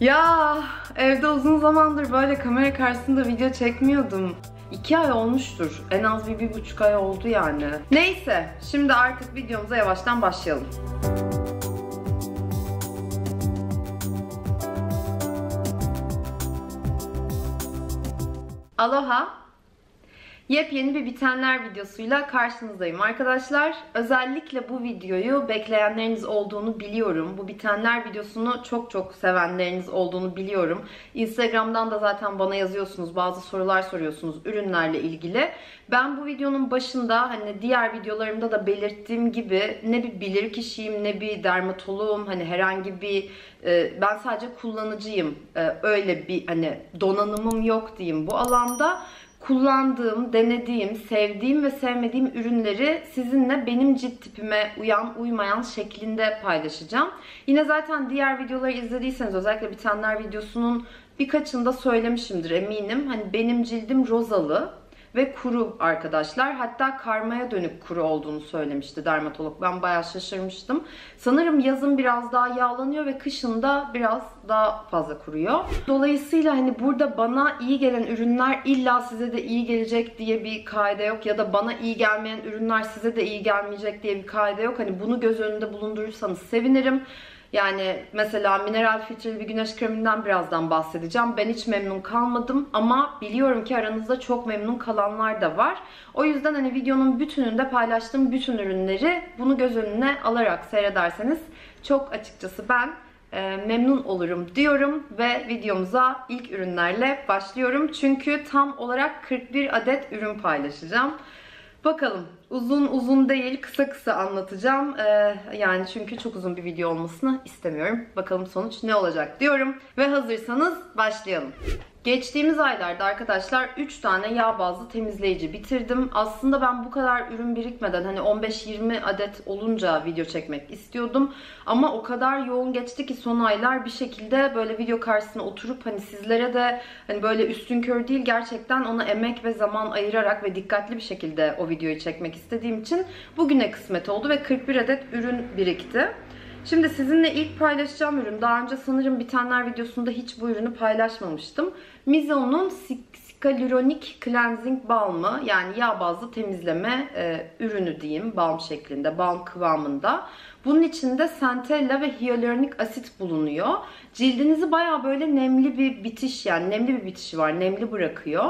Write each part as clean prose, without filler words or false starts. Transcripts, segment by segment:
Ya evde uzun zamandır böyle kamera karşısında video çekmiyordum. 2 ay olmuştur. En az 1,5 ay oldu yani. Neyse, şimdi artık videomuza yavaştan başlayalım. Aloha! Yepyeni bir bitenler videosuyla karşınızdayım arkadaşlar. Özellikle bu videoyu bekleyenleriniz olduğunu biliyorum. Bu bitenler videosunu çok sevenleriniz olduğunu biliyorum. Instagram'dan da zaten bana yazıyorsunuz, bazı sorular soruyorsunuz ürünlerle ilgili. Ben bu videonun başında hani diğer videolarımda da belirttiğim gibi ne bir bilirkişiyim ne bir dermatoloğum. Hani herhangi bir ben sadece kullanıcıyım. Öyle bir hani donanımım yok diyeyim bu alanda. Kullandığım, denediğim, sevdiğim ve sevmediğim ürünleri sizinle benim cilt tipime uyan, uymayan şeklinde paylaşacağım. Yine zaten diğer videoları izlediyseniz, özellikle bitenler videosunun birkaçında söylemişimdir eminim. Hani benim cildim rozalı ve kuru arkadaşlar. Hatta karmaya dönük kuru olduğunu söylemişti dermatolog. Ben bayağı şaşırmıştım. Sanırım yazın biraz daha yağlanıyor ve kışın da biraz daha fazla kuruyor. Dolayısıyla hani burada bana iyi gelen ürünler illa size de iyi gelecek diye bir kaide yok. Ya da bana iyi gelmeyen ürünler size de iyi gelmeyecek diye bir kaide yok. Hani bunu göz önünde bulundurursanız sevinirim. Yani mesela mineral filtreli bir güneş kreminden birazdan bahsedeceğim. Ben hiç memnun kalmadım ama biliyorum ki aranızda çok memnun kalanlar da var. O yüzden hani videonun bütününde paylaştığım bütün ürünleri bunu göz önüne alarak seyrederseniz çok açıkçası ben memnun olurum diyorum ve videomuza ilk ürünlerle başlıyorum. Çünkü tam olarak 41 adet ürün paylaşacağım. Bakalım, uzun değil, kısa anlatacağım. Yani çünkü çok uzun bir video olmasını istemiyorum. Bakalım sonuç ne olacak diyorum. Ve hazırsanız başlayalım. Geçtiğimiz aylarda arkadaşlar 3 tane yağ bazlı temizleyici bitirdim. Aslında ben bu kadar ürün birikmeden hani 15-20 adet olunca video çekmek istiyordum. Ama o kadar yoğun geçti ki son aylar bir şekilde böyle video karşısına oturup hani sizlere de hani böyle üstünkörü değil gerçekten ona emek ve zaman ayırarak ve dikkatli bir şekilde o videoyu çekmek istediğim için bugüne kısmet oldu ve 41 adet ürün birikti. Şimdi sizinle ilk paylaşacağım ürün, daha önce sanırım bitenler videosunda hiç bu ürünü paylaşmamıştım. Mizo'nun Hyaluronic Cleansing Balm'ı, yani yağ bazlı temizleme ürünü diyeyim, balm şeklinde, balm kıvamında. Bunun içinde centella ve hyaluronik asit bulunuyor. Cildinizi bayağı böyle nemli bir bitiş, yani nemli bir bitişi var, nemli bırakıyor.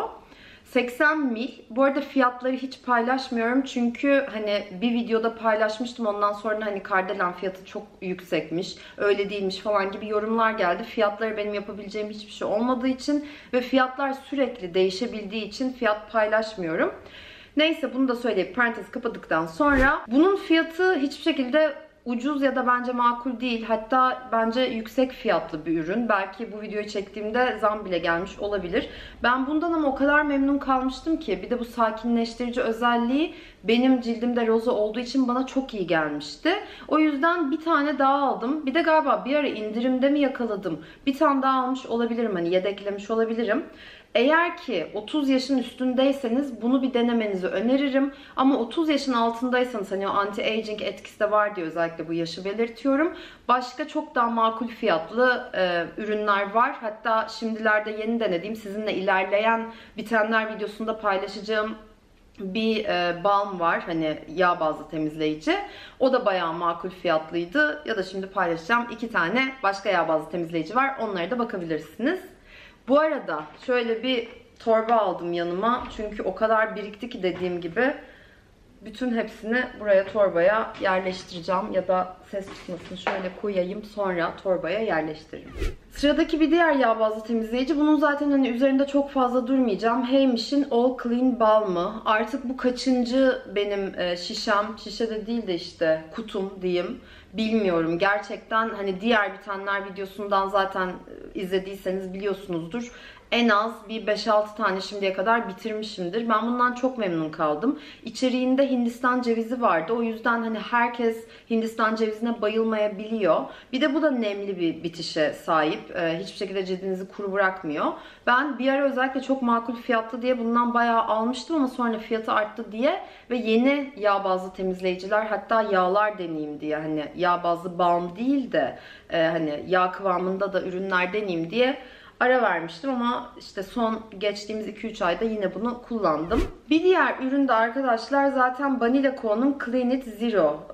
80 ml. Bu arada fiyatları hiç paylaşmıyorum çünkü hani bir videoda paylaşmıştım, ondan sonra hani Kardelen fiyatı çok yüksekmiş, öyle değilmiş falan gibi yorumlar geldi. Fiyatları benim yapabileceğim hiçbir şey olmadığı için ve fiyatlar sürekli değişebildiği için fiyat paylaşmıyorum. Neyse, bunu da söyleyip parantez kapadıktan sonra bunun fiyatı hiçbir şekilde ucuz ya da bence makul değil. Hatta bence yüksek fiyatlı bir ürün. Belki bu videoyu çektiğimde zam bile gelmiş olabilir. Ben bundan ama o kadar memnun kalmıştım ki, bir de bu sakinleştirici özelliği benim cildimde roza olduğu için bana çok iyi gelmişti. O yüzden bir tane daha aldım. Bir de galiba bir ara indirimde mi yakaladım, bir tane daha almış olabilirim, hani yedeklemiş olabilirim. Eğer ki 30 yaşın üstündeyseniz bunu bir denemenizi öneririm. Ama 30 yaşın altındaysanız, hani o anti-aging etkisi de var diye özellikle bu yaşı belirtiyorum. Başka çok daha makul fiyatlı ürünler var. Hatta şimdilerde yeni denediğim, sizinle ilerleyen bitenler videosunda paylaşacağım bir balm var, hani yağ bazlı temizleyici. O da bayağı makul fiyatlıydı. Ya da şimdi paylaşacağım 2 tane başka yağ bazlı temizleyici var. Onlara da bakabilirsiniz. Bu arada şöyle bir torba aldım yanıma. Çünkü o kadar birikti ki, dediğim gibi. Bütün hepsini buraya, torbaya yerleştireceğim. Ya da ses çıkmasını şöyle koyayım, sonra torbaya yerleştiririm. Sıradaki bir diğer yağ bazlı temizleyici. Bunun zaten hani üzerinde çok fazla durmayacağım. Heymish'in All Clean Balm'ı. Artık bu kaçıncı benim şişem. Şişe de değil de işte kutum diyeyim. Bilmiyorum. Gerçekten hani diğer bitenler videosundan zaten izlediyseniz biliyorsunuzdur. En az bir 5-6 tane şimdiye kadar bitirmişimdir. Ben bundan çok memnun kaldım. İçeriğinde Hindistan cevizi vardı. O yüzden hani herkes Hindistan cevizini bezine bayılmayabiliyor. Bir de bu da nemli bir bitişe sahip. Hiçbir şekilde cildinizi kuru bırakmıyor. Ben bir ara özellikle çok makul fiyatlı diye bundan bayağı almıştım ama sonra fiyatı arttı diye ve yeni yağ bazlı temizleyiciler, hatta yağlar deneyeyim diye, hani yağ bazlı balm değil de hani yağ kıvamında da ürünler deneyeyim diye ara vermiştim ama işte son geçtiğimiz 2-3 ayda yine bunu kullandım. Bir diğer ürün de arkadaşlar zaten Banila Co'nun Clean It Zero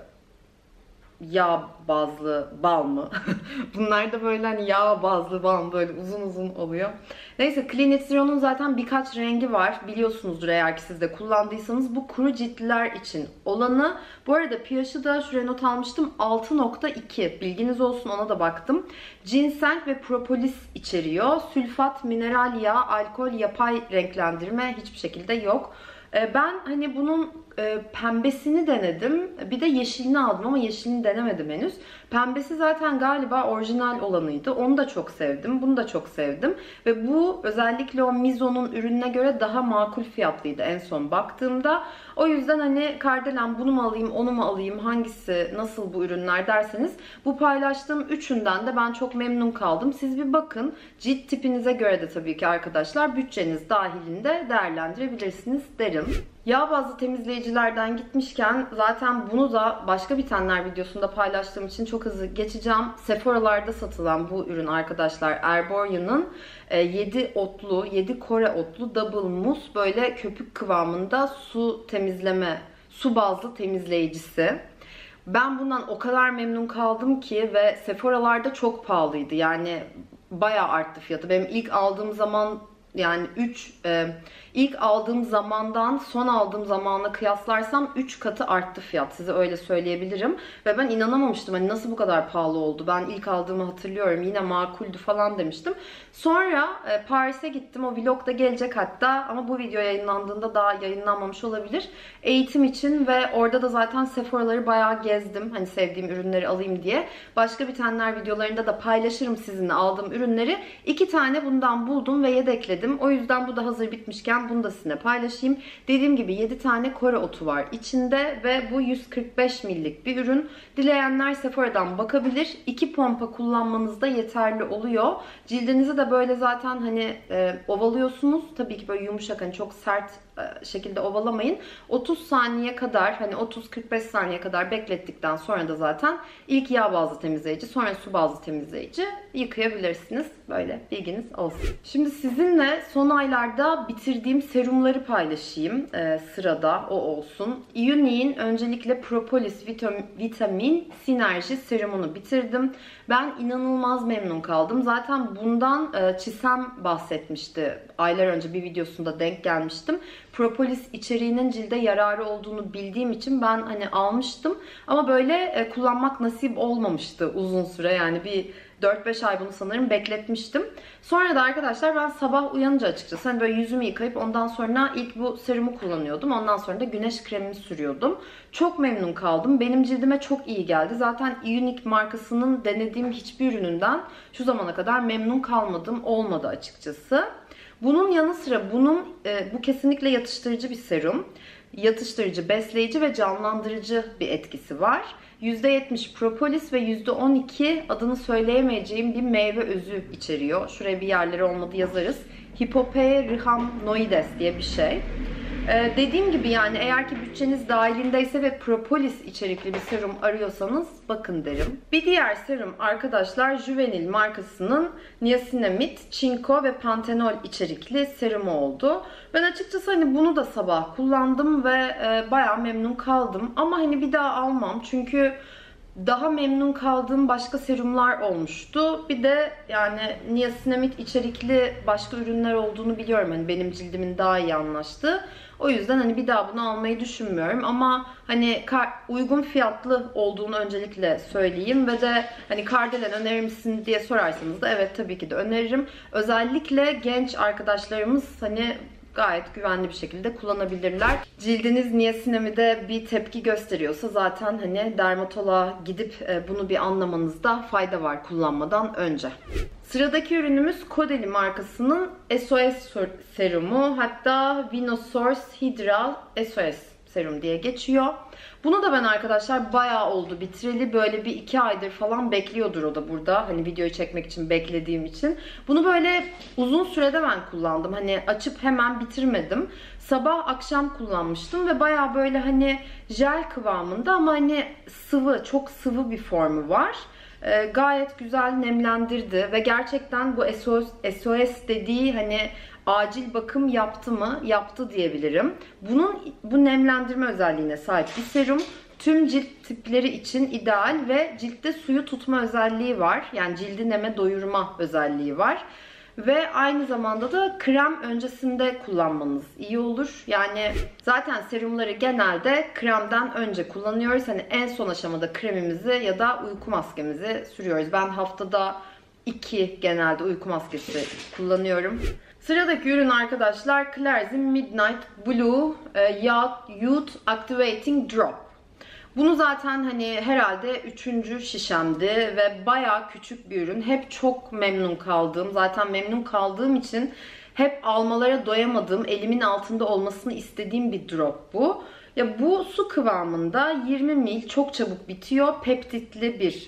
yağ bazlı balmı. Bunlar da böyle hani yağ bazlı balm, böyle uzun uzun oluyor. Neyse, Clean It Zero'nun zaten birkaç rengi var. Biliyorsunuzdur eğer ki siz de kullandıysanız. Bu kuru ciltliler için olanı. Bu arada pH'ı da şuraya not almıştım. 6.2. Bilginiz olsun, ona da baktım. Ginseng ve propolis içeriyor. Sülfat, mineral yağ, alkol, yapay renklendirme hiçbir şekilde yok. Ben hani bunun pembesini denedim. Bir de yeşilini aldım ama yeşilini denemedim henüz. Pembesi zaten galiba orijinal olanıydı. Onu da çok sevdim. Bunu da çok sevdim. Ve bu özellikle o Mizo'nun ürününe göre daha makul fiyatlıydı en son baktığımda. O yüzden hani Kardelen bunu mu alayım, onu mu alayım, hangisi, nasıl bu ürünler derseniz, bu paylaştığım üçünden de ben çok memnun kaldım. Siz bir bakın. Cilt tipinize göre de tabii ki arkadaşlar bütçeniz dahilinde değerlendirebilirsiniz derim. Yağ bazlı temizleyicilerden gitmişken zaten bunu da başka bitenler videosunda paylaştığım için çok hızlı geçeceğim. Sephora'larda satılan bu ürün arkadaşlar, Erborian'ın 7 otlu, 7 Kore otlu Double Mousse, böyle köpük kıvamında su temizleme, su bazlı temizleyicisi. Ben bundan o kadar memnun kaldım ki ve Sephora'larda çok pahalıydı. Yani bayağı arttı fiyatı. Benim ilk aldığım zaman, yani ilk aldığım zamandan son aldığım zamanla kıyaslarsam 3 katı arttı fiyat. Size öyle söyleyebilirim. Ve ben inanamamıştım. Hani nasıl bu kadar pahalı oldu? Ben ilk aldığımı hatırlıyorum. Yine makuldü falan demiştim. Sonra Paris'e gittim. O vlog da gelecek hatta. Ama bu video yayınlandığında daha yayınlanmamış olabilir. Eğitim için ve orada da zaten Sephora'ları bayağı gezdim. Hani sevdiğim ürünleri alayım diye. Başka bitenler videolarında da paylaşırım sizinle aldığım ürünleri. 2 tane bundan buldum ve yedekledim. O yüzden bu da hazır bitmişken bunu da sizinle paylaşayım. Dediğim gibi 7 tane Kore otu var içinde ve bu 145 ml'lik bir ürün. Dileyenler Sephora'dan bakabilir. 2 pompa kullanmanız da yeterli oluyor. Cildinizi de böyle zaten hani ovalıyorsunuz. Tabii ki böyle yumuşak, hani çok sert şekilde ovalamayın. 30 saniye kadar, hani 30-45 saniye kadar beklettikten sonra da zaten ilk yağ bazlı temizleyici, sonra su bazlı temizleyici yıkayabilirsiniz. Böyle bilginiz olsun. Şimdi sizinle son aylarda bitirdiğim serumları paylaşayım. Sırada o olsun. Unique'in öncelikle Propolis Vitamin Sinerji serumunu bitirdim. Ben inanılmaz memnun kaldım. Zaten bundan Çisem bahsetmişti. Aylar önce bir videosunda denk gelmiştim. Propolis içeriğinin cilde yararı olduğunu bildiğim için ben hani almıştım. Ama böyle kullanmak nasip olmamıştı uzun süre. Yani bir 4-5 ay bunu sanırım bekletmiştim. Sonra da arkadaşlar ben sabah uyanınca açıkçası hani böyle yüzümü yıkayıp ondan sonra ilk bu serumu kullanıyordum. Ondan sonra da güneş kremini sürüyordum. Çok memnun kaldım. Benim cildime çok iyi geldi. Zaten Unique markasının denediğim hiçbir ürününden şu zamana kadar memnun kalmadım, olmadı açıkçası. Bunun yanı sıra bu kesinlikle yatıştırıcı bir serum. Yatıştırıcı, besleyici ve canlandırıcı bir etkisi var. %70 propolis ve %12 adını söyleyemeyeceğim bir meyve özü içeriyor. Şuraya bir yerleri olmadı yazarız. Hippopea rhamnoides diye bir şey. Dediğim gibi yani eğer ki bütçeniz dahilindeyse ve propolis içerikli bir serum arıyorsanız bakın derim. Bir diğer serum arkadaşlar Juvenil markasının niacinamide, çinko ve pantenol içerikli serumu oldu. Ben açıkçası hani bunu da sabah kullandım ve bayağı memnun kaldım. Ama hani bir daha almam çünkü daha memnun kaldığım başka serumlar olmuştu. Bir de yani niacinamide içerikli başka ürünler olduğunu biliyorum. Hani benim cildimin daha iyi anlaştığı. O yüzden hani bir daha bunu almayı düşünmüyorum. Ama hani uygun fiyatlı olduğunu öncelikle söyleyeyim. Ve de hani Kardelen önerir misin diye sorarsanız da evet tabii ki de öneririm. Özellikle genç arkadaşlarımız hani gayet güvenli bir şekilde kullanabilirler. Cildiniz niacinamide bir tepki gösteriyorsa zaten hani dermatoloğa gidip bunu bir anlamanızda fayda var kullanmadan önce. Sıradaki ürünümüz Caudalie markasının SOS serumu, hatta Venosource Hydra SOS serum diye geçiyor. Bunu da ben arkadaşlar bayağı oldu bitireli. Böyle bir 2 aydır falan bekliyordur o da burada. Hani videoyu çekmek için beklediğim için. Bunu böyle uzun sürede ben kullandım. Hani açıp hemen bitirmedim. Sabah akşam kullanmıştım ve bayağı böyle hani jel kıvamında ama hani sıvı, çok sıvı bir formu var. Gayet güzel nemlendirdi ve gerçekten bu SOS dediği hani acil bakım yaptı mı? Yaptı diyebilirim. Bu nemlendirme özelliğine sahip bir serum. Tüm cilt tipleri için ideal ve ciltte suyu tutma özelliği var. Yani cildi neme doyurma özelliği var. Ve aynı zamanda da krem öncesinde kullanmanız iyi olur. Yani zaten serumları genelde kremden önce kullanıyoruz. Hani en son aşamada kremimizi ya da uyku maskemizi sürüyoruz. Ben haftada 2 genelde uyku maskesi kullanıyorum. Sıradaki ürün arkadaşlar Claire's'in Midnight Blue Youth Activating Drop. Bunu zaten hani herhalde 3. şişemdi ve bayağı küçük bir ürün. Hep çok memnun kaldım. Zaten memnun kaldığım için hep almalara doyamadığım, elimin altında olmasını istediğim bir drop bu. Ya bu su kıvamında 20 ml çok çabuk bitiyor. Peptitli bir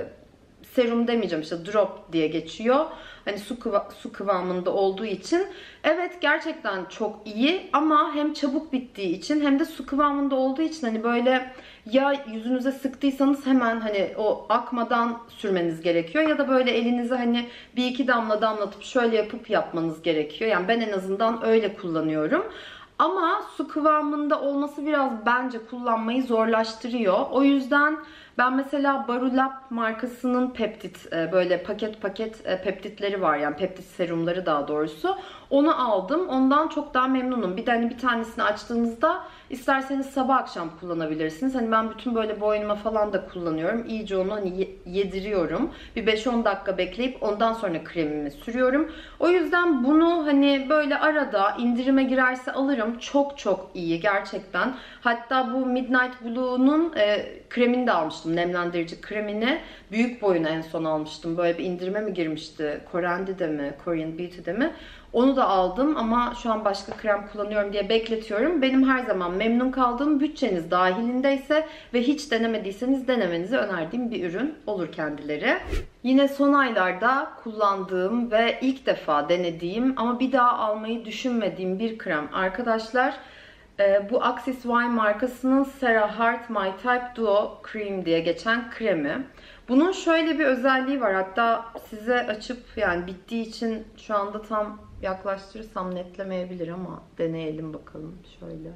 serum demeyeceğim, işte drop diye geçiyor. Hani su kıvamında olduğu için. Evet, gerçekten çok iyi ama hem çabuk bittiği için hem de su kıvamında olduğu için hani böyle ya yüzünüze sıktıysanız hemen hani o akmadan sürmeniz gerekiyor ya da böyle elinize hani bir iki damla damlatıp şöyle yapmanız gerekiyor. Yani ben en azından öyle kullanıyorum. Ama su kıvamında olması biraz bence kullanmayı zorlaştırıyor. O yüzden ben mesela Barulab markasının peptit böyle paket peptitleri var, yani peptit serumları daha doğrusu. Onu aldım. Ondan çok daha memnunum. Bir de hani bir tanesini açtığınızda isterseniz sabah akşam kullanabilirsiniz. Hani ben bütün böyle boynuma falan da kullanıyorum. İyice onu hani yediriyorum. Bir 5-10 dakika bekleyip ondan sonra kremimi sürüyorum. O yüzden bunu hani böyle arada indirime girerse alırım. Çok çok iyi gerçekten. Hatta bu Midnight Blue'nun kremini de almıştım. Nemlendirici kremini. Büyük boyunu en son almıştım. Böyle bir indirime mi girmişti? Korean'de mi? Korean Beauty'de mi? Onu da aldım ama şu an başka krem kullanıyorum diye bekletiyorum. Benim her zaman memnun kaldığım, bütçeniz dahilindeyse ve hiç denemediyseniz denemenizi önerdiğim bir ürün olur kendileri. Yine son aylarda kullandığım ve ilk defa denediğim ama bir daha almayı düşünmediğim bir krem arkadaşlar. Bu Axis Wine markasının Sarah Heart My Type Duo Cream diye geçen kremi. Bunun şöyle bir özelliği var. Hatta size açıp, yani bittiği için şu anda tam yaklaştırırsam netlemeyebilir ama deneyelim bakalım şöyle.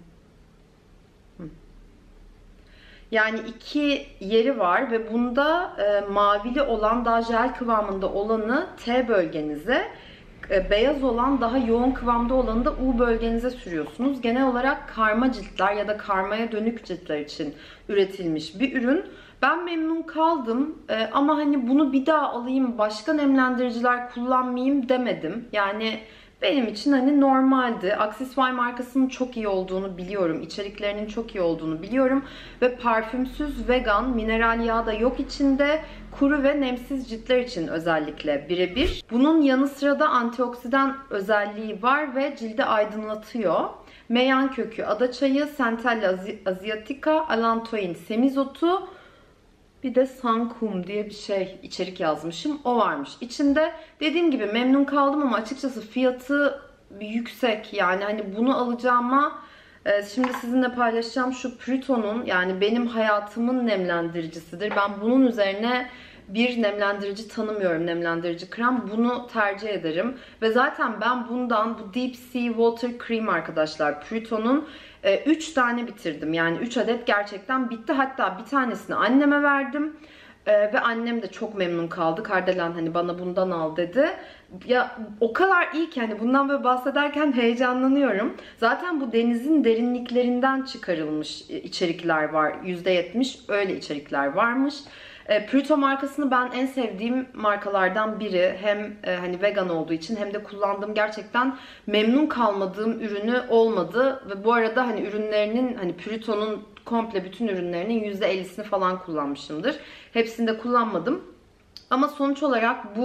Yani 2 yeri var ve bunda mavili olan, daha jel kıvamında olanı T bölgenize, beyaz olan, daha yoğun kıvamda olanı da U bölgenize sürüyorsunuz. Genel olarak karma ciltler ya da karmaya dönük ciltler için üretilmiş bir ürün. Ben memnun kaldım ama hani bunu bir daha alayım, başka nemlendiriciler kullanmayayım demedim. Yani benim için hani normaldi. Axis Wine markasının çok iyi olduğunu biliyorum. İçeriklerinin çok iyi olduğunu biliyorum. Ve parfümsüz, vegan, mineral yağ da yok içinde. Kuru ve nemsiz ciltler için özellikle birebir. Bunun yanı sıra da antioksidan özelliği var ve cildi aydınlatıyor. Meyan kökü, adaçayı, Centella asiatica, allantoin, semizotu, bir de Sankum diye bir şey içerik yazmışım. O varmış içinde. Dediğim gibi memnun kaldım ama açıkçası fiyatı yüksek. Yani hani bunu alacağıma şimdi sizinle paylaşacağım şu Pruto'nun, yani benim hayatımın nemlendiricisidir. Ben bunun üzerine bir nemlendirici tanımıyorum, nemlendirici krem. Bunu tercih ederim. Ve zaten ben bundan, bu Deep Sea Water Cream arkadaşlar, Pruto'nun 3 tane bitirdim. Yani 3 adet gerçekten bitti. Hatta bir tanesini anneme verdim. Ve annem de çok memnun kaldı. Kardelen hani bana bundan al dedi. Ya o kadar iyi ki hani bundan böyle bahsederken heyecanlanıyorum. Zaten bu denizin derinliklerinden çıkarılmış içerikler var. %70 öyle içerikler varmış. Pruto markasını ben en sevdiğim markalardan biri. Hem hani vegan olduğu için hem de kullandığım, gerçekten memnun kalmadığım ürünü olmadı. Ve bu arada hani ürünlerinin, hani Pruto'nun komple bütün ürünlerinin %50'sini falan kullanmışımdır. Hepsini de kullanmadım. Ama sonuç olarak bu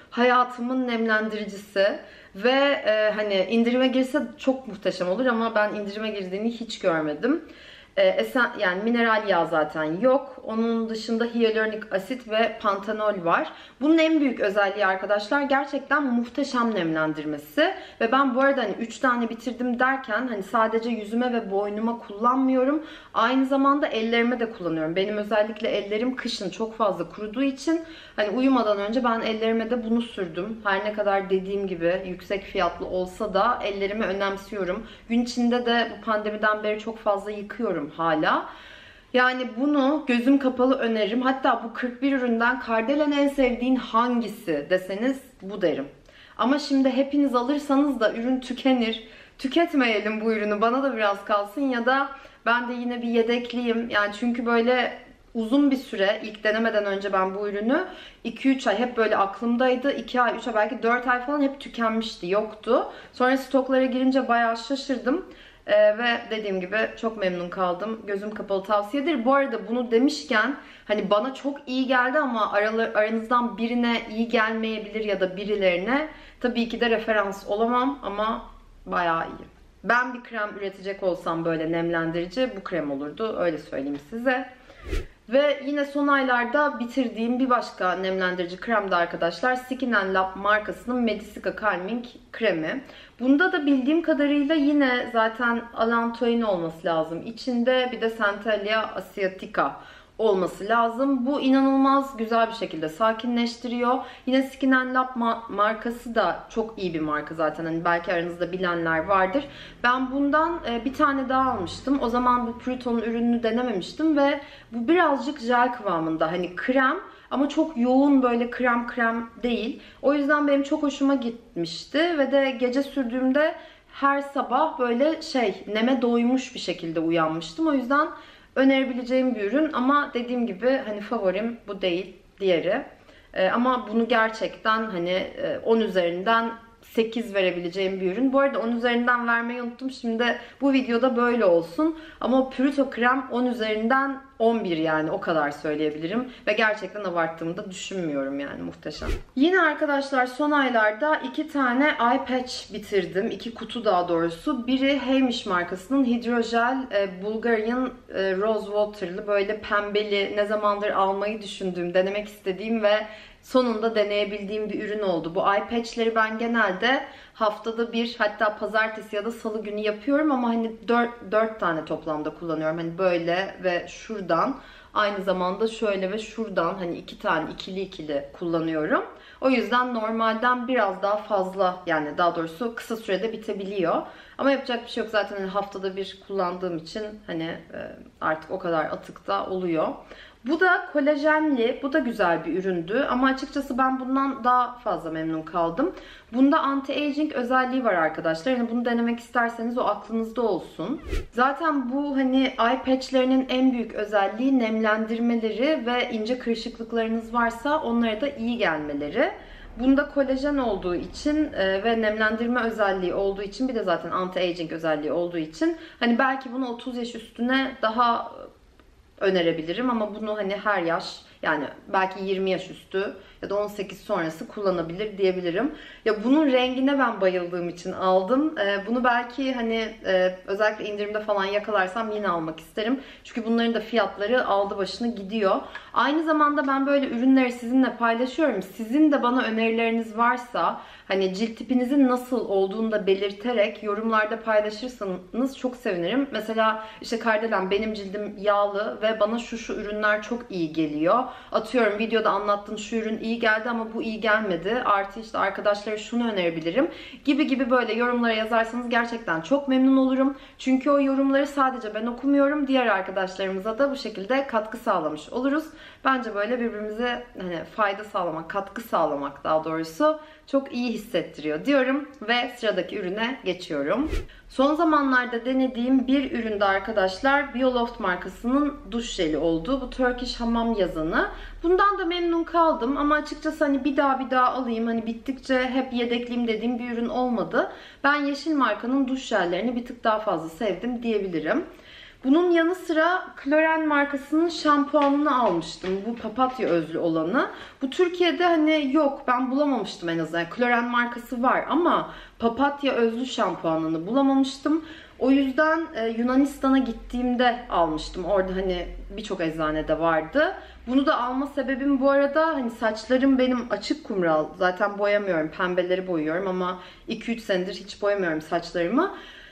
hayatımın nemlendiricisi ve hani indirime girse çok muhteşem olur ama ben indirime girdiğini hiç görmedim. Yani mineral yağ zaten yok. Onun dışında hyaluronik asit ve pantenol var. Bunun en büyük özelliği arkadaşlar gerçekten muhteşem nemlendirmesi. Ve ben bu arada hani 3 tane bitirdim derken hani sadece yüzüme ve boynuma kullanmıyorum. Aynı zamanda ellerime de kullanıyorum. Benim özellikle ellerim kışın çok fazla kuruduğu için hani uyumadan önce ben ellerime de bunu sürdüm. Her ne kadar dediğim gibi yüksek fiyatlı olsa da ellerimi önemsiyorum. Gün içinde de bu pandemiden beri çok fazla yıkıyorum hala. Yani bunu gözüm kapalı öneririm. Hatta bu 41 üründen Kardelen en sevdiğin hangisi deseniz bu derim. Ama şimdi hepiniz alırsanız da ürün tükenir. Tüketmeyelim bu ürünü. Bana da biraz kalsın ya da ben de yine bir yedekliyim. Yani çünkü böyle uzun bir süre ilk denemeden önce ben bu ürünü 2-3 ay hep böyle aklımdaydı. 2 ay, 3 ay belki 4 ay falan hep tükenmişti. Yoktu. Sonra stoklara girince bayağı şaşırdım. Ve dediğim gibi çok memnun kaldım. Gözüm kapalı tavsiyedir. Bu arada bunu demişken hani bana çok iyi geldi ama aranızdan birine iyi gelmeyebilir ya da birilerine tabii ki de referans olamam ama bayağı iyi. Ben bir krem üretecek olsam böyle nemlendirici bu krem olurdu. Öyle söyleyeyim size. Ve yine son aylarda bitirdiğim bir başka nemlendirici krem de arkadaşlar Skin Lab markasının Medicica Calming kremi. Bunda da bildiğim kadarıyla yine zaten allantoin olması lazım. İçinde bir de Centellia asiatica olması lazım. Bu inanılmaz güzel bir şekilde sakinleştiriyor. Yine Skin Lab markası da çok iyi bir marka zaten. Hani belki aranızda bilenler vardır. Ben bundan bir tane daha almıştım. O zaman bu Pruto'nun ürününü denememiştim ve bu birazcık jel kıvamında. Hani krem ama çok yoğun böyle krem değil. O yüzden benim çok hoşuma gitmişti ve de gece sürdüğümde her sabah böyle neme doymuş bir şekilde uyanmıştım. O yüzden önerebileceğim bir ürün ama dediğim gibi hani favorim bu değil, diğeri. Ama bunu gerçekten hani 10 üzerinden 8 verebileceğim bir ürün. Bu arada 10 üzerinden vermeyi unuttum. Şimdi bu videoda böyle olsun. Ama o Pruto krem 10 üzerinden 11 yani o kadar söyleyebilirim. Ve gerçekten abarttığımı da düşünmüyorum yani muhteşem. Yine arkadaşlar son aylarda 2 tane eye patch bitirdim. 2 kutu daha doğrusu. Biri Heymiş markasının Hydrogel Bulgarian Rose Water'lı böyle pembeli ne zamandır almayı düşündüğüm, denemek istediğim ve sonunda deneyebildiğim bir ürün oldu. Bu eye patch'leri ben genelde haftada bir hatta pazartesi ya da salı günü yapıyorum ama hani 4 tane toplamda kullanıyorum. Hani böyle ve şuradan aynı zamanda şöyle ve şuradan hani 2 tane ikili kullanıyorum. O yüzden normalden biraz daha fazla yani daha doğrusu kısa sürede bitebiliyor. Ama yapacak bir şey yok zaten hani haftada bir kullandığım için hani artık o kadar atık da oluyor. Bu da kolajenli, bu da güzel bir üründü ama açıkçası ben bundan daha fazla memnun kaldım. Bunda anti-aging özelliği var arkadaşlar. Yani bunu denemek isterseniz o aklınızda olsun. Zaten bu hani eye patch'lerinin en büyük özelliği nemlendirmeleri ve ince kırışıklıklarınız varsa onlara da iyi gelmeleri. Bunda kolajen olduğu için ve nemlendirme özelliği olduğu için bir de zaten anti-aging özelliği olduğu için hani belki bunu 30 yaş üstüne daha önerebilirim ama bunu hani her yaş yani belki 20 yaş üstü ya da 18 sonrası kullanabilir diyebilirim. Ya bunun rengine ben bayıldığım için aldım. Bunu belki hani özellikle indirimde falan yakalarsam yine almak isterim. Çünkü bunların da fiyatları aldı başını gidiyor. Aynı zamanda ben böyle ürünleri sizinle paylaşıyorum. Sizin de bana önerileriniz varsa hani cilt tipinizin nasıl olduğunu da belirterek yorumlarda paylaşırsanız çok sevinirim. Mesela işte Kardelen benim cildim yağlı ve bana şu ürünler çok iyi geliyor. Atıyorum videoda anlattığın şu ürün iyi geldi ama bu iyi gelmedi. Artı işte arkadaşlara şunu önerebilirim gibi böyle yorumlara yazarsanız gerçekten çok memnun olurum. Çünkü o yorumları sadece ben okumuyorum. Diğer arkadaşlarımıza da bu şekilde katkı sağlamış oluruz. Bence böyle birbirimize hani fayda sağlamak, katkı sağlamak daha doğrusu çok iyi hissettiriyor diyorum ve sıradaki ürüne geçiyorum. Son zamanlarda denediğim bir üründe arkadaşlar Bioloft markasının duş jeli oldu. Bu Turkish hamam yazanı. Bundan da memnun kaldım ama açıkçası hani bir daha alayım. Hani bittikçe hep yedekleyeyim dediğim bir ürün olmadı. Ben Yeşil markanın duş jellerini bir tık daha fazla sevdim diyebilirim. Bunun yanı sıra Kloren markasının şampuanını almıştım. Bu papatya özlü olanı. Bu Türkiye'de hani yok, ben bulamamıştım en azından. Kloren markası var ama papatya özlü şampuanını bulamamıştım. O yüzden Yunanistan'a gittiğimde almıştım. Orada hani birçok eczanede vardı. Bunu da alma sebebim bu arada hani saçlarım benim açık kumral. Zaten boyamıyorum. Pembeleri boyuyorum ama 2-3 senedir hiç boyamıyorum saçlarımı.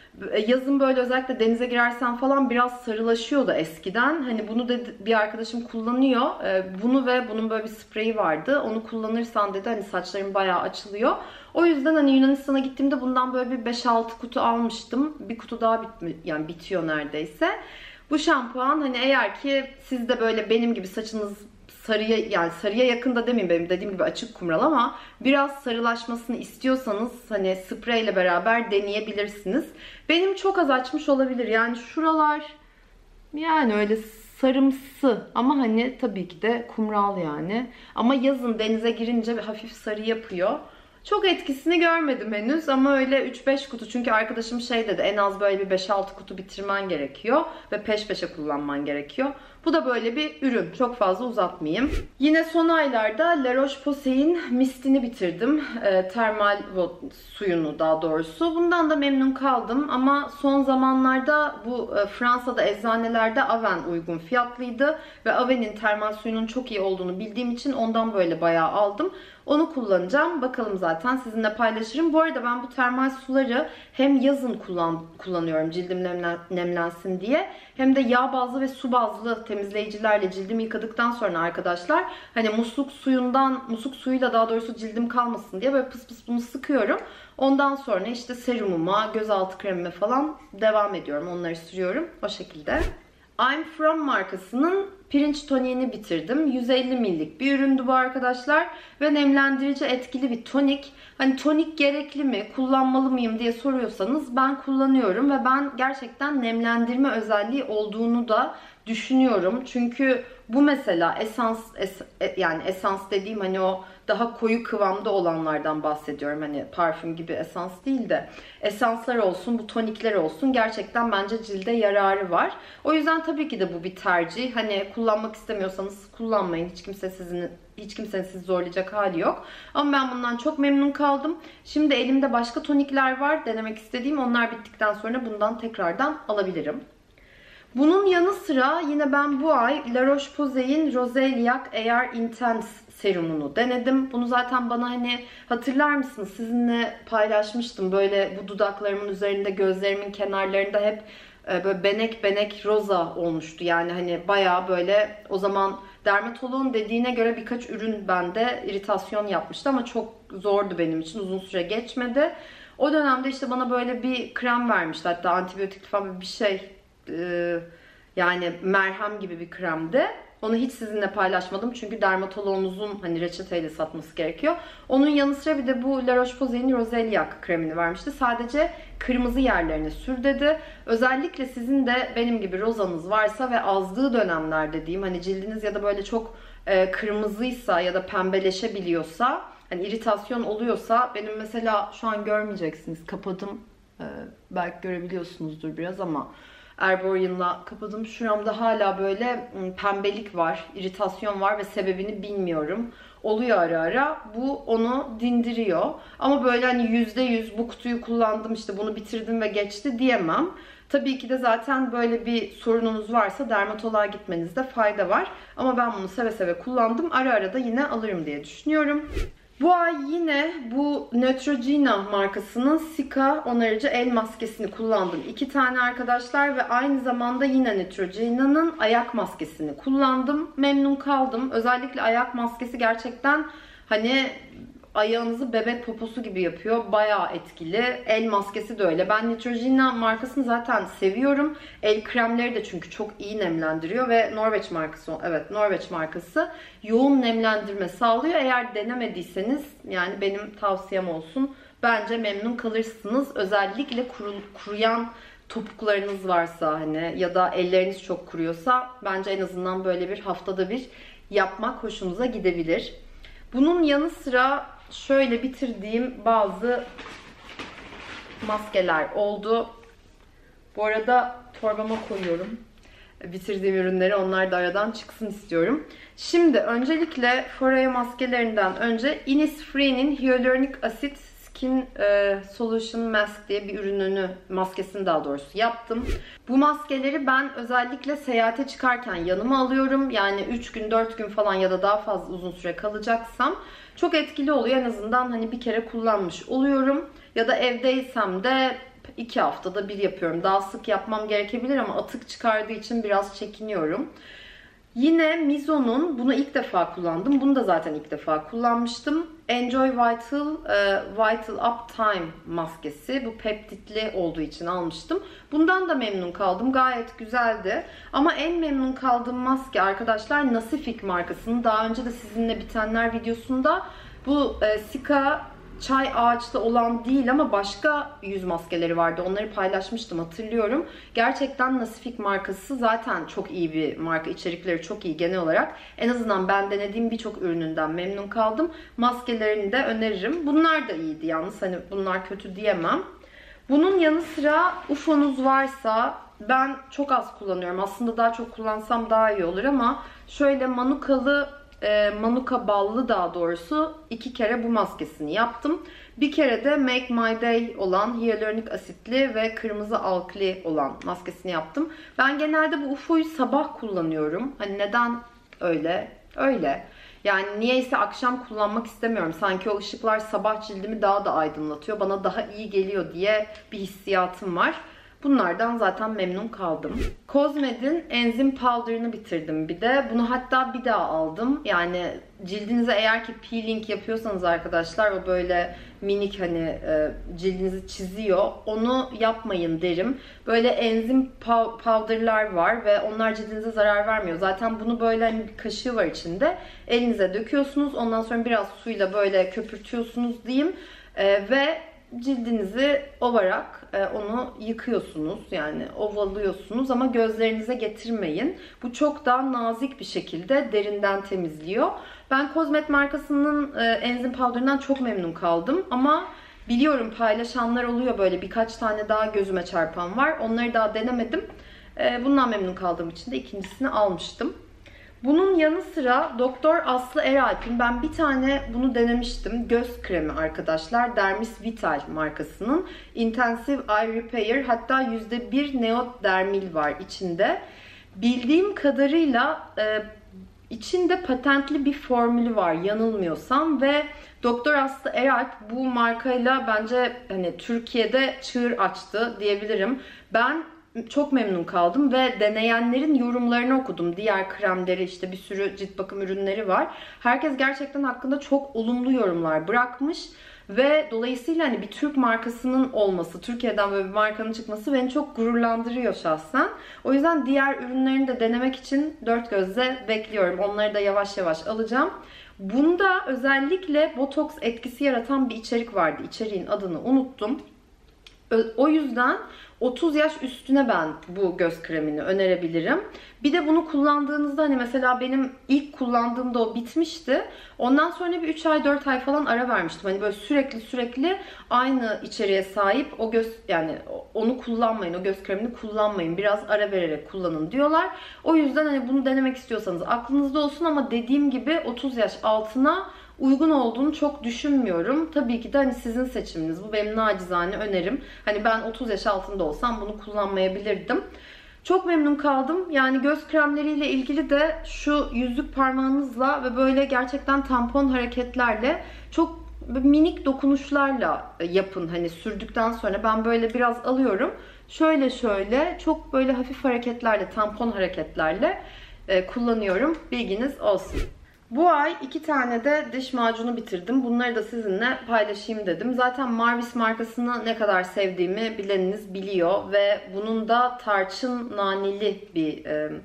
Yazın böyle özellikle denize girersen falan biraz sarılaşıyordu eskiden. Hani bunu da bir arkadaşım kullanıyor. Bunu ve bunun böyle bir spreyi vardı. Onu kullanırsan dedi hani saçlarım bayağı açılıyor. O yüzden hani Yunanistan'a gittiğimde bundan böyle bir 5-6 kutu almıştım. Bir kutu daha yani bitiyor neredeyse. Bu şampuan hani eğer ki siz de böyle benim gibi saçınız sarıya, yani sarıya yakın da demeyeyim, benim dediğim gibi açık kumral ama biraz sarılaşmasını istiyorsanız hani spreyle beraber deneyebilirsiniz. Benim çok az açmış olabilir. Yani şuralar yani öyle sarımsı ama hani tabii ki de kumral yani. Ama yazın denize girince bir hafif sarı yapıyor. Çok etkisini görmedim henüz ama öyle 3-5 kutu, çünkü arkadaşım şey dedi, en az böyle bir 5-6 kutu bitirmen gerekiyor ve peş peşe kullanman gerekiyor. Bu da böyle bir ürün. Çok fazla uzatmayayım. Yine son aylarda La Roche-Posay'in mistini bitirdim. Termal suyunu daha doğrusu. Bundan da memnun kaldım ama son zamanlarda bu Fransa'da eczanelerde Aven uygun fiyatlıydı ve Aven'in termal suyunun çok iyi olduğunu bildiğim için ondan böyle bayağı aldım. Onu kullanacağım. Bakalım, zaten sizinle paylaşırım. Bu arada ben bu termal suları hem yazın kullanıyorum cildim nemlensin diye, hem de yağ bazlı ve su bazlı temizleyicilerle cildimi yıkadıktan sonra arkadaşlar hani musluk suyuyla daha doğrusu cildim kalmasın diye böyle pıs pıs bunu sıkıyorum. Ondan sonra işte serumuma, gözaltı kremime falan devam ediyorum. Onları sürüyorum. O şekilde. I'm From markasının pirinç toniğini bitirdim. 150 ml'lik bir üründü bu arkadaşlar. Ve nemlendirici etkili bir tonik. Hani tonik gerekli mi, kullanmalı mıyım diye soruyorsanız ben kullanıyorum. Ve ben gerçekten nemlendirme özelliği olduğunu da düşünüyorum. Çünkü bu mesela yani esans dediğim hani o daha koyu kıvamda olanlardan bahsediyorum. Hani parfüm gibi esans değil de esanslar olsun, bu tonikler olsun, gerçekten bence cilde yararı var. O yüzden tabii ki de bu bir tercih. Hani kullanmak istemiyorsanız kullanmayın. Hiç kimsenin sizi zorlayacak hali yok. Ama ben bundan çok memnun kaldım. Şimdi elimde başka tonikler var denemek istediğim. Onlar bittikten sonra bundan tekrardan alabilirim. Bunun yanı sıra yine ben bu ay La Roche-Posay'in Roseliac Air Intense serumunu denedim. Bunu zaten bana hani hatırlar mısınız? Sizinle paylaşmıştım. Böyle bu dudaklarımın üzerinde, gözlerimin kenarlarında hep böyle benek benek roza olmuştu. Yani hani bayağı böyle, o zaman dermatoloğun dediğine göre birkaç ürün bende iritasyon yapmıştı ama çok zordu benim için. Uzun süre geçmedi. O dönemde işte bana böyle bir krem vermişti. Hatta antibiyotik falan bir şey, yani merhem gibi bir kremdi. Onu hiç sizinle paylaşmadım çünkü dermatoloğunuzun hani reçeteyle satması gerekiyor. Onun yanı sıra bir de bu La Roche-Posay'in Roseliac kremini vermişti. Sadece kırmızı yerlerine sür dedi. Özellikle sizin de benim gibi rozanız varsa ve azdığı dönemlerde diyeyim, hani cildiniz ya da böyle çok kırmızıysa ya da pembeleşebiliyorsa, hani iritasyon oluyorsa, benim mesela şu an görmeyeceksiniz, kapadım. Belki görebiliyorsunuzdur biraz ama Erborian'la kapadım. Şuramda hala böyle pembelik var, iritasyon var ve sebebini bilmiyorum. Oluyor ara ara. Bu onu dindiriyor. Ama böyle hani %100 bu kutuyu kullandım, işte bunu bitirdim ve geçti diyemem. Tabii ki de zaten böyle bir sorununuz varsa dermatoloğa gitmenizde fayda var. Ama ben bunu seve seve kullandım. Ara ara da yine alırım diye düşünüyorum. Bu ay yine bu Neutrogena markasının Cica onarıcı el maskesini kullandım. 2 tane arkadaşlar ve aynı zamanda yine Neutrogena'nın ayak maskesini kullandım. Memnun kaldım. Özellikle ayak maskesi gerçekten hani ayağınızı bebek poposu gibi yapıyor. Bayağı etkili. El maskesi de öyle. Ben Neutrogena markasını zaten seviyorum. El kremleri de çünkü çok iyi nemlendiriyor ve Norveç markası, evet Norveç markası yoğun nemlendirme sağlıyor. Eğer denemediyseniz yani benim tavsiyem olsun. Bence memnun kalırsınız. Özellikle kuruyan topuklarınız varsa hani ya da elleriniz çok kuruyorsa bence en azından böyle bir haftada bir yapmak hoşunuza gidebilir. Bunun yanı sıra şöyle bitirdiğim bazı maskeler oldu. Bu arada torbama koyuyorum. Bitirdiğim ürünleri, onlar da aradan çıksın istiyorum. Şimdi öncelikle Foreo maskelerinden önce Innisfree'nin Hyaluronic Acid Skin Solution Mask diye bir ürününü, maskesini daha doğrusu yaptım. Bu maskeleri ben özellikle seyahate çıkarken yanıma alıyorum. Yani 3 gün 4 gün falan ya da daha fazla uzun süre kalacaksam çok etkili oluyor. En azından hani bir kere kullanmış oluyorum. Ya da evdeysem de 2 haftada bir yapıyorum. Daha sık yapmam gerekebilir ama atık çıkardığı için biraz çekiniyorum. Yine Mizo'nun, bunu ilk defa kullandım. Bunu da zaten ilk defa kullanmıştım. Enjoy Vital Up Time maskesi. Bu peptitli olduğu için almıştım. Bundan da memnun kaldım. Gayet güzeldi. Ama en memnun kaldığım maske arkadaşlar Nasifik markasının. Daha önce de sizinle bitenler videosunda bu Sika çay ağaçlı olan değil ama başka yüz maskeleri vardı. Onları paylaşmıştım, hatırlıyorum. Gerçekten Nasifik markası zaten çok iyi bir marka. İçerikleri çok iyi genel olarak. En azından ben denediğim birçok ürününden memnun kaldım. Maskelerini de öneririm. Bunlar da iyiydi yalnız. Hani bunlar kötü diyemem. Bunun yanı sıra UFO'nuz varsa, ben çok az kullanıyorum. Aslında daha çok kullansam daha iyi olur ama şöyle Manuka ballı daha doğrusu 2 kere bu maskesini yaptım. Bir kere de Make My Day olan hyaluronik asitli ve kırmızı alkli olan maskesini yaptım. Ben genelde bu UFO'yu sabah kullanıyorum. Hani neden öyle? Öyle. Yani niyeyse akşam kullanmak istemiyorum. Sanki o ışıklar sabah cildimi daha da aydınlatıyor. Bana daha iyi geliyor diye bir hissiyatım var. Bunlardan zaten memnun kaldım. Cosmed'in enzim powder'ını bitirdim bir de. Bunu hatta bir daha aldım. Yani cildinize eğer ki peeling yapıyorsanız arkadaşlar, o böyle minik hani cildinizi çiziyor. Onu yapmayın derim. Böyle enzim powder'lar var ve onlar cildinize zarar vermiyor. Zaten bunu böyle hani bir kaşığı var içinde. Elinize döküyorsunuz. Ondan sonra biraz suyla böyle köpürtüyorsunuz diyeyim. Ve cildinizi ovarak onu yıkıyorsunuz, yani ovalıyorsunuz ama gözlerinize getirmeyin. Bu çok daha nazik bir şekilde derinden temizliyor. Ben Cosmed markasının enzim powder'ından çok memnun kaldım ama biliyorum paylaşanlar oluyor, böyle birkaç tane daha gözüme çarpan var. Onları daha denemedim. Bundan memnun kaldığım için de ikincisini almıştım. Bunun yanı sıra Doktor Aslı Eralp'in, ben bir tane bunu denemiştim. Göz kremi arkadaşlar. Dermis Vital markasının Intensive Eye Repair, hatta %1 neodermil var içinde. Bildiğim kadarıyla içinde patentli bir formülü var yanılmıyorsam ve Doktor Aslı Eralp bu markayla bence hani Türkiye'de çığır açtı diyebilirim. Ben çok memnun kaldım ve deneyenlerin yorumlarını okudum. Diğer kremleri, işte bir sürü cilt bakım ürünleri var. Herkes gerçekten hakkında çok olumlu yorumlar bırakmış ve dolayısıyla hani bir Türk markasının olması, Türkiye'den böyle bir markanın çıkması beni çok gururlandırıyor şahsen. O yüzden diğer ürünlerini de denemek için dört gözle bekliyorum. Onları da yavaş yavaş alacağım. Bunda özellikle botoks etkisi yaratan bir içerik vardı. İçeriğin adını unuttum. O yüzden 30 yaş üstüne ben bu göz kremini önerebilirim. Bir de bunu kullandığınızda hani mesela benim ilk kullandığımda o bitmişti. Ondan sonra bir 3 ay 4 ay falan ara vermiştim. Hani böyle sürekli aynı içeriğe sahip o göz, yani onu kullanmayın, o göz kremini kullanmayın. Biraz ara vererek kullanın diyorlar. O yüzden hani bunu denemek istiyorsanız aklınızda olsun ama dediğim gibi 30 yaş altına uygun olduğunu çok düşünmüyorum. Tabii ki de hani sizin seçiminiz. Bu benim nacizane önerim. Hani ben 30 yaş altında olsam bunu kullanmayabilirdim. Çok memnun kaldım. Yani göz kremleriyle ilgili de şu yüzük parmağınızla ve böyle gerçekten tampon hareketlerle, çok minik dokunuşlarla yapın. Hani sürdükten sonra ben böyle biraz alıyorum. Şöyle çok böyle hafif hareketlerle, tampon hareketlerle kullanıyorum. Bilginiz olsun. Bu ay 2 tane de diş macunu bitirdim. Bunları da sizinle paylaşayım dedim. Zaten Marvis markasını ne kadar sevdiğimi bileniniz biliyor. Ve bunun da tarçın naneli bir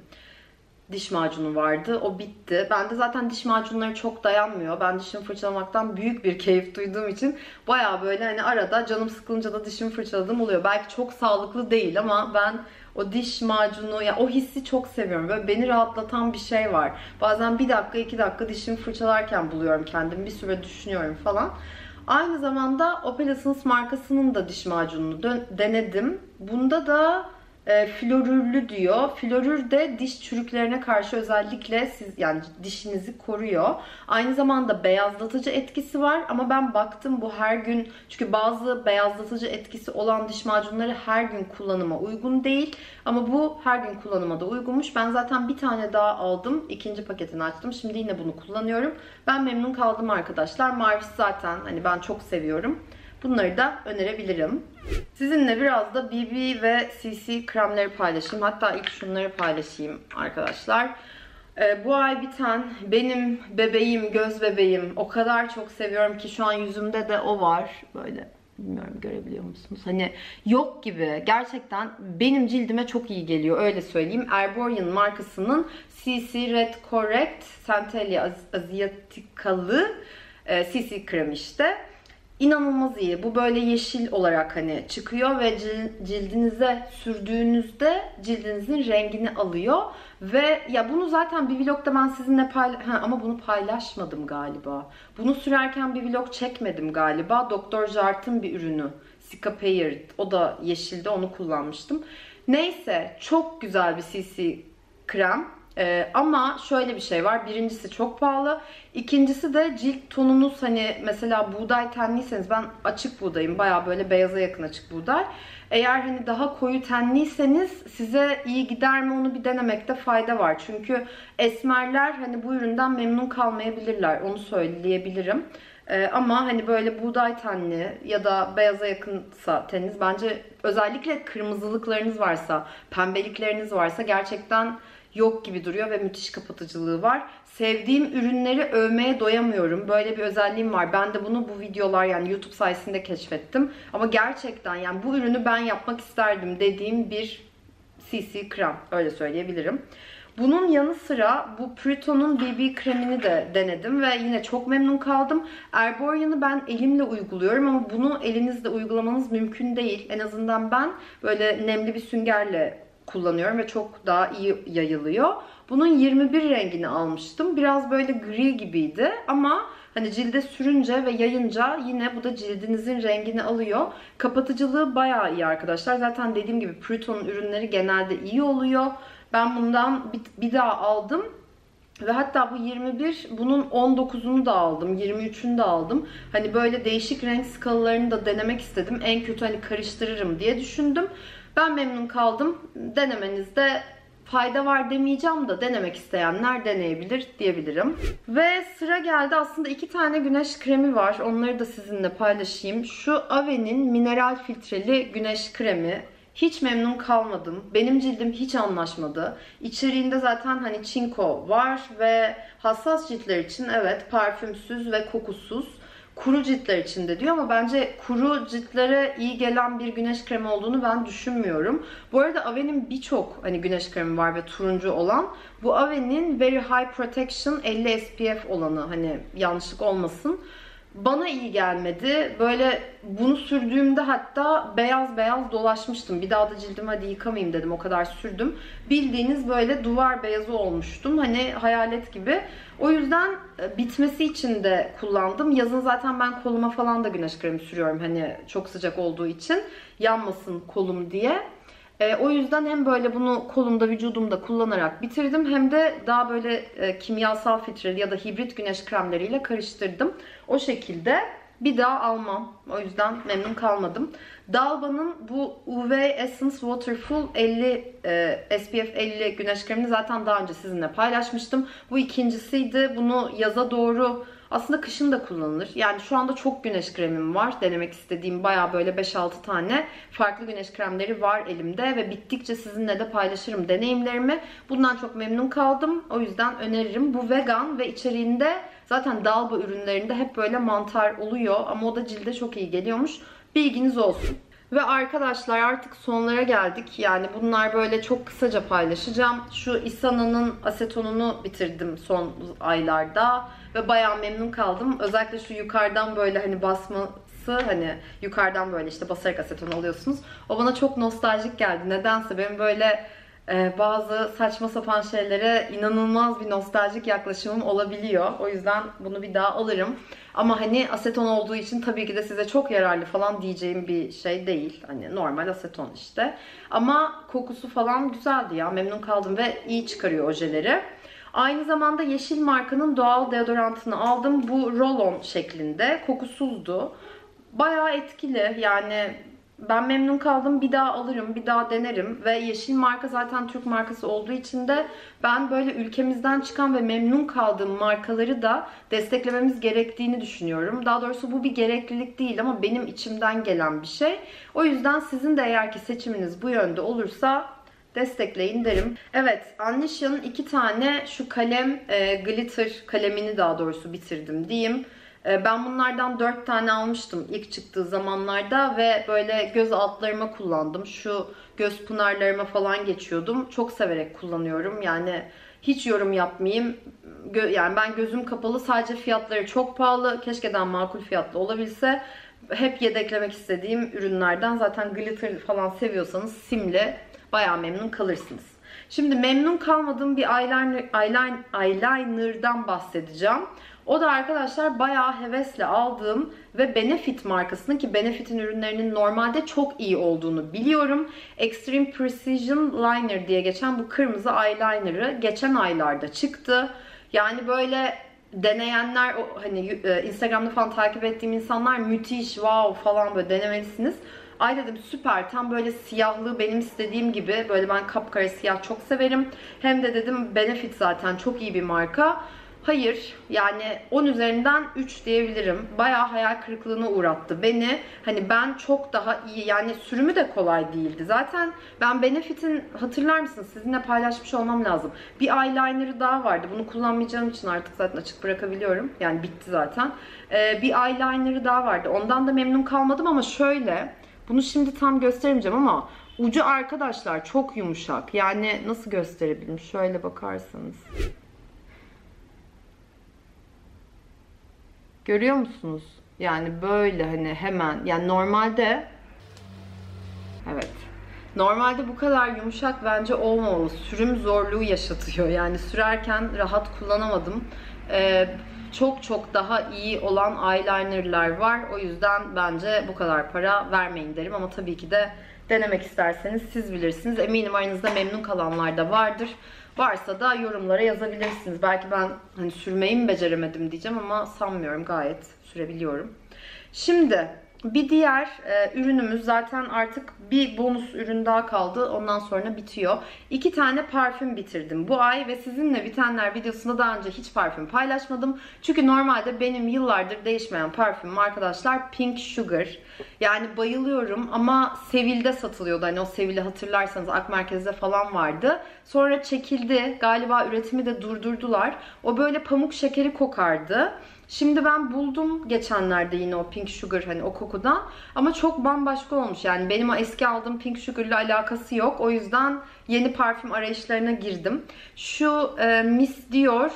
diş macunu vardı. O bitti. Ben de zaten diş macunları çok dayanmıyor. Ben dişimi fırçalamaktan büyük bir keyif duyduğum için baya böyle hani arada canım sıkılınca da dişimi fırçaladığım oluyor. Belki çok sağlıklı değil ama ben o diş macunu, ya o hissi çok seviyorum. Böyle beni rahatlatan bir şey var. Bazen 1 dakika 2 dakika dişimi fırçalarken buluyorum kendimi. Bir süre düşünüyorum falan. Aynı zamanda Opal Essence markasının da diş macununu denedim. Bunda da Florürlü diyor. Florür de diş çürüklerine karşı özellikle yani dişinizi koruyor. Aynı zamanda beyazlatıcı etkisi var ama ben baktım bu her gün, çünkü bazı beyazlatıcı etkisi olan diş macunları her gün kullanıma uygun değil. Ama bu her gün kullanıma da uygunmuş. Ben zaten bir tane daha aldım. İkinci paketini açtım. Şimdi yine bunu kullanıyorum. Ben memnun kaldım arkadaşlar. Mavisi zaten hani ben çok seviyorum. Bunları da önerebilirim. Sizinle biraz da BB ve CC kremleri paylaşayım. Hatta ilk şunları paylaşayım arkadaşlar. Bu ay biten benim bebeğim, göz bebeğim. O kadar çok seviyorum ki şu an yüzümde de o var. Böyle, bilmiyorum görebiliyor musunuz? Hani yok gibi. Gerçekten benim cildime çok iyi geliyor. Öyle söyleyeyim. Erborian markasının CC Red Correct Centellia Asiaticalı CC kremi işte. İnanılmaz iyi. Bu böyle yeşil olarak hani çıkıyor ve cildinize sürdüğünüzde cildinizin rengini alıyor. Ve ya bunu zaten bir vlogda ben sizinle ama bunu paylaşmadım galiba. Bunu sürerken bir vlog çekmedim galiba. Dr. Jart'ın bir ürünü. Cicapair. O da yeşilde, onu kullanmıştım. Neyse, çok güzel bir CC krem. Ama şöyle bir şey var. Birincisi çok pahalı. İkincisi de cilt tonunuz, hani mesela buğday tenliyseniz, ben açık buğdayım. Baya böyle beyaza yakın açık buğday. Eğer hani daha koyu tenliyseniz size iyi gider mi, onu bir denemekte fayda var. Çünkü esmerler hani bu üründen memnun kalmayabilirler. Onu söyleyebilirim. Ama hani böyle buğday tenli ya da beyaza yakınsa teniniz, bence özellikle kırmızılıklarınız varsa, pembelikleriniz varsa gerçekten yok gibi duruyor ve müthiş kapatıcılığı var. Sevdiğim ürünleri övmeye doyamıyorum. Böyle bir özelliğim var. Ben de bunu bu videolar, yani YouTube sayesinde keşfettim. Ama gerçekten yani bu ürünü ben yapmak isterdim dediğim bir CC krem. Öyle söyleyebilirim. Bunun yanı sıra bu Pruto'nun BB kremini de denedim ve yine çok memnun kaldım. Erborian'ı ben elimle uyguluyorum ama bunu elinizle uygulamanız mümkün değil. En azından ben böyle nemli bir süngerle kullanıyorum ve çok daha iyi yayılıyor. Bunun 21 rengini almıştım. Biraz böyle gri gibiydi ama hani cilde sürünce ve yayınca yine bu da cildinizin rengini alıyor. Kapatıcılığı bayağı iyi arkadaşlar. Zaten dediğim gibi Pruto'nun ürünleri genelde iyi oluyor. Ben bundan bir daha aldım. Ve hatta bu 21, bunun 19'unu da aldım, 23'ünü de aldım. Hani böyle değişik renk skalalarını da denemek istedim. En kötü hani karıştırırım diye düşündüm. Ben memnun kaldım. Denemenizde fayda var demeyeceğim de denemek isteyenler deneyebilir diyebilirim. Ve sıra geldi. Aslında 2 tane güneş kremi var. Onları da sizinle paylaşayım. Şu Ave'nin mineral filtreli güneş kremi. Hiç memnun kalmadım. Benim cildim hiç anlaşmadı. İçeriğinde zaten hani çinko var ve hassas ciltler için evet parfümsüz ve kokusuz. Kuru ciltler için de diyor ama bence kuru ciltlere iyi gelen bir güneş kremi olduğunu ben düşünmüyorum. Bu arada Ave'nin birçok hani güneş kremi var ve turuncu olan. Bu Ave'nin Very High Protection 50 SPF olanı, hani yanlışlık olmasın. Bana iyi gelmedi. Böyle bunu sürdüğümde hatta beyaz beyaz dolaşmıştım. Bir daha da cildimi hadi yıkamayayım dedim. O kadar sürdüm. Bildiğiniz böyle duvar beyazı olmuştum. Hani hayalet gibi. O yüzden bitmesi için de kullandım. Yazın zaten ben koluma falan da güneş kremi sürüyorum. Hani çok sıcak olduğu için yanmasın kolum diye. O yüzden hem böyle bunu kolumda, vücudumda kullanarak bitirdim, hem de daha böyle kimyasal filtreli ya da hibrit güneş kremleriyle karıştırdım. O şekilde bir daha almam. O yüzden memnun kalmadım. Dalba'nın bu UV Essence Waterful 50 SPF 50 güneş kremini zaten daha önce sizinle paylaşmıştım. Bu ikincisiydi. Bunu yaza doğru, aslında kışın da kullanılır. Yani şu anda çok güneş kremim var. Denemek istediğim bayağı böyle 5-6 tane farklı güneş kremleri var elimde ve bittikçe sizinle de paylaşırım deneyimlerimi. Bundan çok memnun kaldım. O yüzden öneririm. Bu vegan ve içeriğinde zaten Dalba ürünlerinde hep böyle mantar oluyor ama o da cilde çok iyi geliyormuş. Bilginiz olsun. Ve arkadaşlar artık sonlara geldik. Yani bunlar böyle çok kısaca paylaşacağım. Şu Isana'nın asetonunu bitirdim son aylarda. Ve bayağı memnun kaldım. Özellikle şu yukarıdan böyle hani basması, hani yukarıdan böyle işte basarak aseton alıyorsunuz. O bana çok nostaljik geldi. Nedense benim böyle Bazı saçma sapan şeylere inanılmaz bir nostaljik yaklaşımım olabiliyor. O yüzden bunu bir daha alırım. Ama hani aseton olduğu için tabii ki de size çok yararlı falan diyeceğim bir şey değil. Hani normal aseton işte. Ama kokusu falan güzeldi ya. Memnun kaldım ve iyi çıkarıyor ojeleri. Aynı zamanda Yeşil markanın doğal deodorantını aldım. Bu roll-on şeklinde. Kokusuzdu. Bayağı etkili. Yani ben memnun kaldım. Bir daha alırım, bir daha denerim. Ve Yeşil marka zaten Türk markası olduğu için de ben böyle ülkemizden çıkan ve memnun kaldığım markaları da desteklememiz gerektiğini düşünüyorum. Daha doğrusu bu bir gereklilik değil ama benim içimden gelen bir şey. O yüzden sizin de eğer ki seçiminiz bu yönde olursa destekleyin derim. Evet, Anlicia'nın 2 tane şu kalem, glitter kalemini daha doğrusu bitirdim diyeyim. Ben bunlardan 4 tane almıştım ilk çıktığı zamanlarda ve böyle göz altlarıma kullandım. Şu göz pınarlarıma falan geçiyordum. Çok severek kullanıyorum. Yani hiç yorum yapmayayım. Yani ben gözüm kapalı, sadece fiyatları çok pahalı. Keşke daha makul fiyatlı olabilse. Hep yedeklemek istediğim ürünlerden. Zaten glitter falan seviyorsanız simli bayağı memnun kalırsınız. Şimdi memnun kalmadığım bir eyeliner'dan bahsedeceğim. O da arkadaşlar bayağı hevesle aldığım ve Benefit markasının, ki Benefit'in ürünlerinin normalde çok iyi olduğunu biliyorum. Extreme Precision Liner diye geçen bu kırmızı eyeliner'ı geçen aylarda çıktı. Yani böyle deneyenler, hani Instagram'da falan takip ettiğim insanlar müthiş, wow falan böyle denemelisiniz. Ay dedim süper, tam böyle siyahlığı benim istediğim gibi, böyle ben kapkara siyah çok severim. Hem de dedim Benefit zaten çok iyi bir marka. Hayır, yani 10 üzerinden 3 diyebilirim. Bayağı hayal kırıklığına uğrattı beni. Hani ben çok daha iyi, yani sürümü de kolay değildi. Zaten ben Benefit'in, hatırlar mısınız? Sizinle paylaşmış olmam lazım. Bir eyeliner'ı daha vardı. Bunu kullanmayacağım için artık zaten açık bırakabiliyorum. Yani bitti zaten. Bir eyeliner'ı daha vardı. Ondan da memnun kalmadım ama şöyle, bunu şimdi tam gösteremeyeceğim ama ucu arkadaşlar çok yumuşak. Yani nasıl gösterebilirim? Şöyle bakarsanız. Görüyor musunuz? Yani böyle hani hemen, yani normalde, evet, normalde bu kadar yumuşak bence olmamalı. Sürüm zorluğu yaşatıyor. Yani sürerken rahat kullanamadım. Çok çok daha iyi olan eyelinerlar var. O yüzden bence bu kadar para vermeyin derim. Ama tabii ki de denemek isterseniz siz bilirsiniz. Eminim aranızda memnun kalanlar da vardır. Varsa da yorumlara yazabilirsiniz. Belki ben hani sürmeyi mi beceremedim diyeceğim ama sanmıyorum, gayet sürebiliyorum. Şimdi bir diğer ürünümüz, zaten artık bir bonus ürün daha kaldı. Ondan sonra bitiyor. 2 tane parfüm bitirdim bu ay ve sizinle bitenler videosunda daha önce hiç parfüm paylaşmadım. Çünkü normalde benim yıllardır değişmeyen parfümüm arkadaşlar Pink Sugar. Yani bayılıyorum ama Sevil'de satılıyordu. Hani o Sevil'i hatırlarsanız Ak Merkez'de falan vardı. Sonra çekildi. Galiba üretimi de durdurdular. O böyle pamuk şekeri kokardı. Şimdi ben buldum geçenlerde yine o Pink Sugar, hani o kokudan. Ama çok bambaşka olmuş. Yani benim o eski aldığım Pink Sugar ile alakası yok. O yüzden yeni parfüm arayışlarına girdim. Şu Miss Dior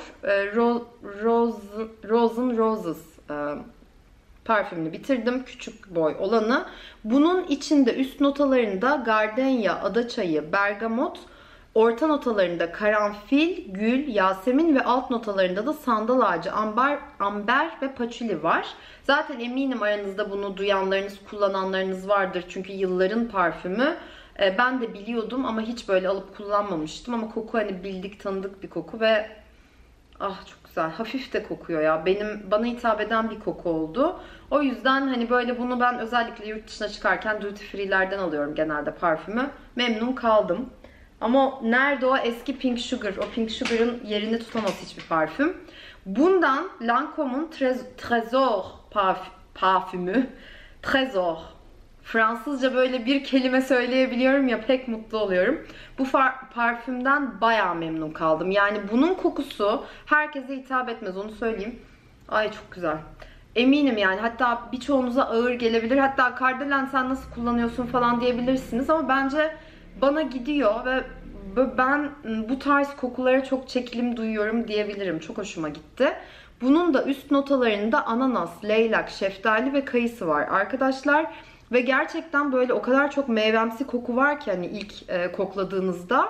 Rose Roses parfümünü bitirdim. Küçük boy olanı. Bunun içinde üst notalarında gardenya, adaçayı, bergamot, orta notalarında karanfil, gül, yasemin ve alt notalarında da sandal ağacı, amber ve patchouli var. Zaten eminim aranızda bunu duyanlarınız, kullananlarınız vardır. Çünkü yılların parfümü. Ben de biliyordum ama hiç böyle alıp kullanmamıştım. Ama koku hani bildik, tanıdık bir koku ve ah çok güzel. Hafif de kokuyor ya. Bana hitap eden bir koku oldu. O yüzden hani böyle bunu ben özellikle yurt dışına çıkarken duty free'lerden alıyorum genelde parfümü. Memnun kaldım. Ama nerede o eski Pink Sugar? O Pink Sugar'ın yerini tutamaz hiçbir parfüm. Bundan Lancome'un Trésor parfümü. Trésor. Fransızca böyle bir kelime söyleyebiliyorum ya, pek mutlu oluyorum. Bu parfümden bayağı memnun kaldım. Yani bunun kokusu herkese hitap etmez, onu söyleyeyim. Ay çok güzel. Eminim yani, hatta birçoğunuza ağır gelebilir. Hatta Kardelen sen nasıl kullanıyorsun falan diyebilirsiniz ama bence bana gidiyor ve ben bu tarz kokulara çok çekilim duyuyorum diyebilirim. Çok hoşuma gitti. Bunun da üst notalarında ananas, leylak, şeftali ve kayısı var arkadaşlar. Ve gerçekten böyle o kadar çok meyvemsi koku var ki hani ilk kokladığınızda.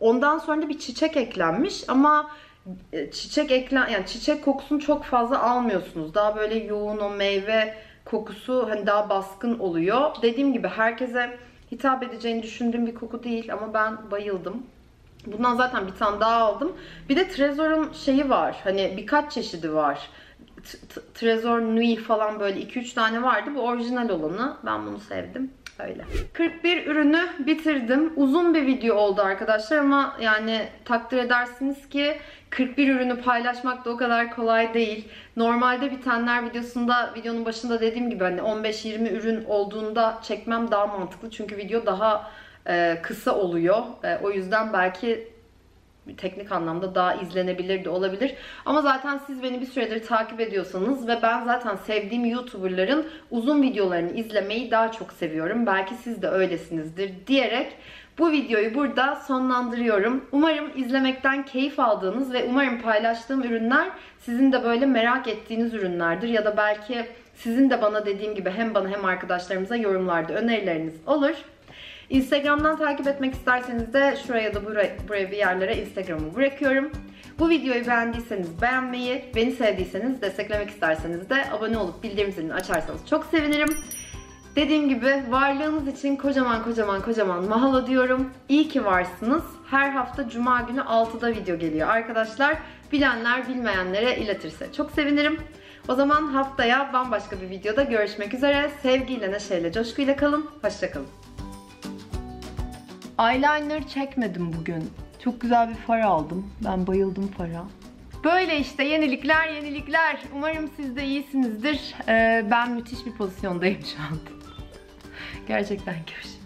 Ondan sonra da bir çiçek eklenmiş ama yani çiçek kokusunu çok fazla almıyorsunuz. Daha böyle yoğun o meyve kokusu hani daha baskın oluyor. Dediğim gibi herkese hitap edeceğini düşündüğüm bir koku değil ama ben bayıldım. Bundan zaten bir tane daha aldım. Bir de Tresor'un şeyi var. Hani birkaç çeşidi var. Tresor Nuit falan böyle 2-3 tane vardı. Bu orijinal olanı. Ben bunu sevdim. Öyle. 41 ürünü bitirdim. Uzun bir video oldu arkadaşlar ama yani takdir edersiniz ki 41 ürünü paylaşmak da o kadar kolay değil. Normalde bitenler videonun başında dediğim gibi hani 15-20 ürün olduğunda çekmem daha mantıklı. Çünkü video daha kısa oluyor. O yüzden belki teknik anlamda daha izlenebilir de olabilir. Ama zaten siz beni bir süredir takip ediyorsanız ve ben zaten sevdiğim YouTuber'ların uzun videolarını izlemeyi daha çok seviyorum. Belki siz de öylesinizdir diyerek bu videoyu burada sonlandırıyorum. Umarım izlemekten keyif aldığınız ve umarım paylaştığım ürünler sizin de böyle merak ettiğiniz ürünlerdir. Ya da belki sizin de bana dediğim gibi hem bana hem arkadaşlarımıza yorumlarda önerileriniz olur. Instagram'dan takip etmek isterseniz de şuraya da buraya bir yerlere Instagram'ı bırakıyorum. Bu videoyu beğendiyseniz beğenmeyi, beni sevdiyseniz, desteklemek isterseniz de abone olup bildirim zilini açarsanız çok sevinirim. Dediğim gibi varlığınız için kocaman kocaman kocaman mahalo diyorum. İyi ki varsınız. Her hafta Cuma günü 6'da video geliyor arkadaşlar. Bilenler bilmeyenlere iletirse çok sevinirim. O zaman haftaya bambaşka bir videoda görüşmek üzere. Sevgiyle, neşeyle, coşkuyla kalın. Hoşça kalın. Eyeliner çekmedim bugün. Çok güzel bir far aldım. Ben bayıldım fara. Böyle işte yenilikler. Umarım siz de iyisinizdir. Ben müthiş bir pozisyondayım şu anda. Gerçekten görüşürüz.